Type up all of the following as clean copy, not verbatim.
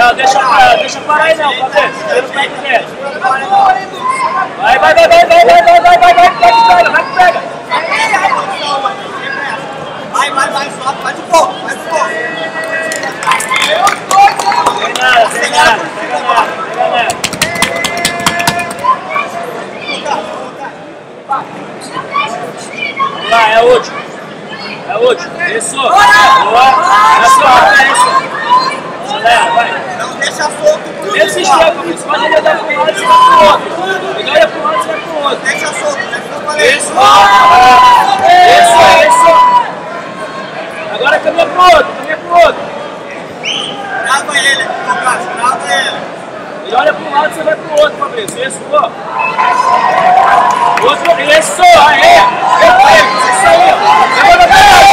Não, deixa parar aí não, Fabrício. Tira o pé de dentro. Vai, pega. Vai de pouco. Sem nada. Vamos lá, é o último. Isso. Boa. É só, isso. Acelera, vai. Não deixa solto. Esse esquema, Fabrício. Pode olhar para um lado e você vai pro outro. Ele olha para um lado e você vai pro outro. Deixa solto, né? Eu falei. Isso. Agora caminha pro outro. Grava ele, Lucas, grava ele. Ele olha para um lado e você vai pro outro, Fabrício. Isso, pô. Outro, isso, aê. Perfeito, isso aí.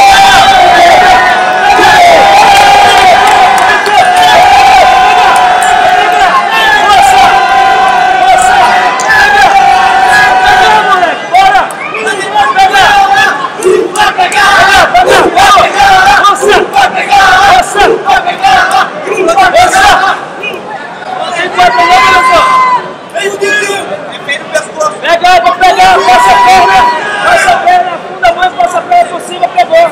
Pega, passa a perna, funda mais, passa a perna por cima, pegou,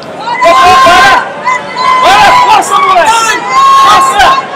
bora, força, moleque, força.